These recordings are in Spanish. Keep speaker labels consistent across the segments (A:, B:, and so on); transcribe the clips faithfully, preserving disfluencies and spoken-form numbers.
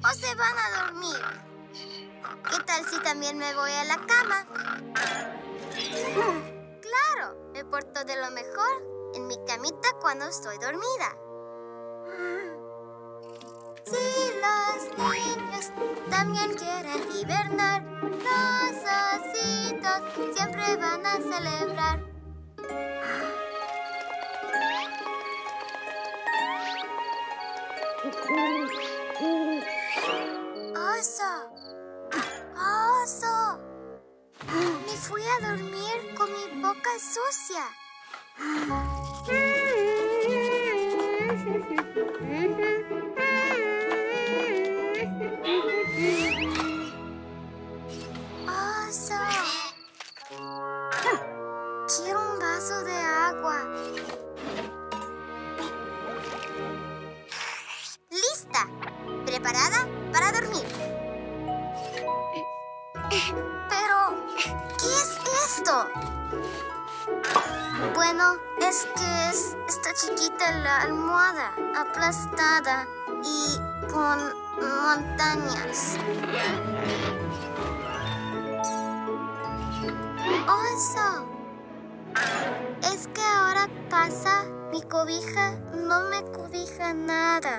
A: o se van a dormir? ¿Qué tal si también me voy a la cama? Claro, me porto de lo mejor en mi camita cuando estoy dormida. Si los niños también quieren hibernar, los ositos siempre van a celebrar. ¡Oso! ¡Oso! Me fui a dormir con mi boca sucia. ¡Oso! Quiero un vaso de agua. ¡Lista! ¿Preparada para dormir? Pero, ¿qué es esto? Bueno, es que es, está chiquita la almohada, aplastada y con montañas. ¡Oso! Es que ahora pasa, mi cobija no me cobija nada.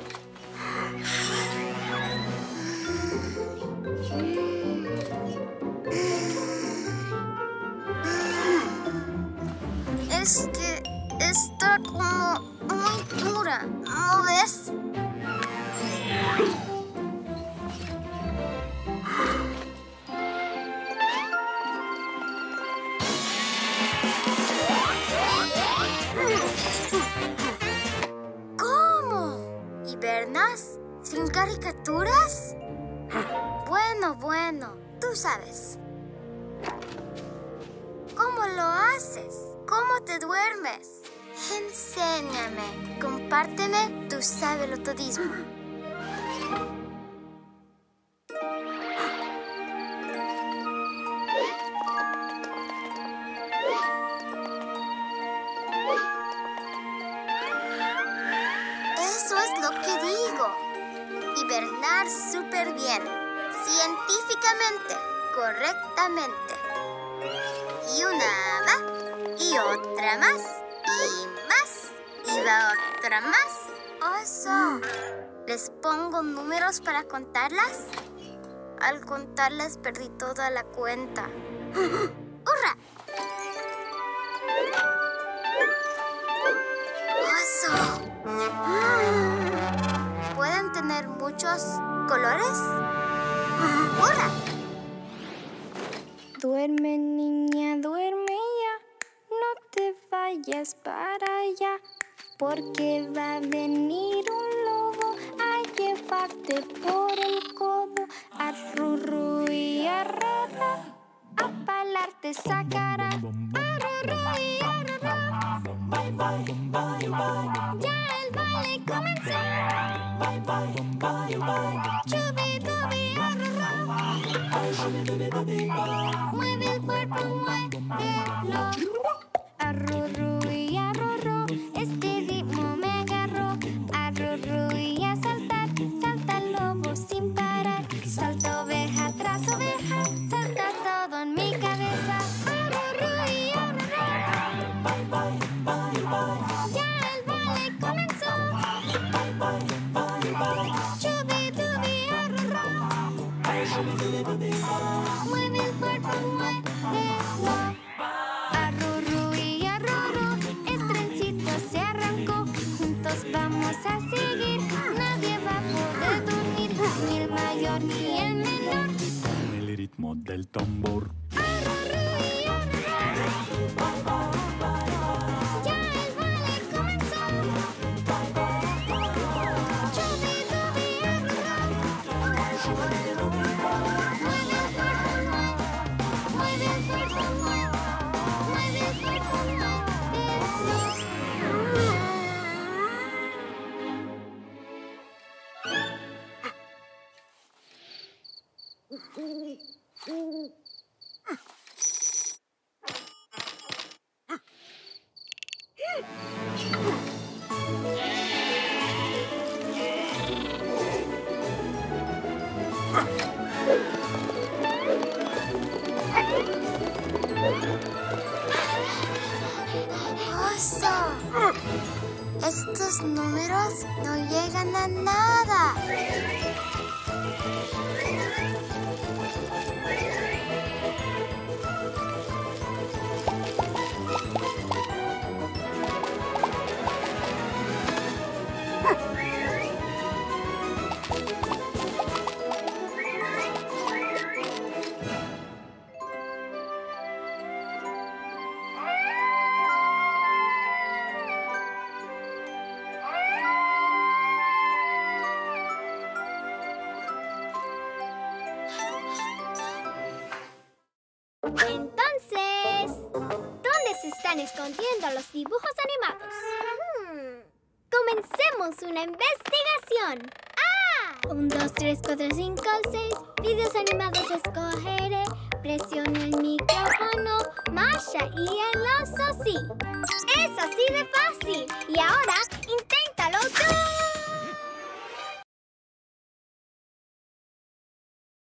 A: Es que está como muy dura, ¿no ves? ¿Cómo? ¿Hibernas? ¿Sin caricaturas? Bueno, bueno, tú sabes. ¿Cómo lo haces? ¿Cómo te duermes? Enséñame, compárteme tu sabelotodismo. Eso es lo que digo. Hibernar súper bien, científicamente, correctamente. Y una va, y otra más, y más, y va otra más. ¡Oso! ¿Les pongo números para contarlas? Al contarlas perdí toda la cuenta. ¡Hurra! ¡Oso! ¿Pueden tener muchos colores? ¡Hurra!
B: Duerme, niña, duerme ya, no te vayas para allá, porque va a venir un lobo a llevarte por el codo, a rurru y a rara, a palarte sacará, a rurru y a rara. Ya el baile comenzó, chubi-dubi a rara. Mueve el cuerpo, muévelo. Arrurru y arrurru, este ritmo me agarró. Arrurru y a saltar, salta el lobo sin parar. Salta oveja tras oveja, salta todo en mi cabeza. Arrurru y arrurru. Ya el baile comenzó. Chubi-dubi arrurru. Mueve el cuerpo, muévelo. Arrurru y arrurru, el trencito se arrancó. Juntos vamos a seguir, nadie va a poder dormir, ni el mayor ni el menor.
C: Con el ritmo del tambor.
B: Arrurru y arrurru. Ya el baile comenzó. Chubi-dubi arrurru. Mueve el cuerpo, mueve el cuerpo, mueve, mueve el cuerpo, muévelo.
A: estos no llegan a nada.
B: Entonces, ¿dónde se están escondiendo los dibujos animados? Hmm. Comencemos una investigación. ¡Ah! Un, dos, tres, cuatro, cinco, seis. Videos animados escogeré. Presione el micrófono. Masha y el oso sí. Es así de fácil. Y ahora,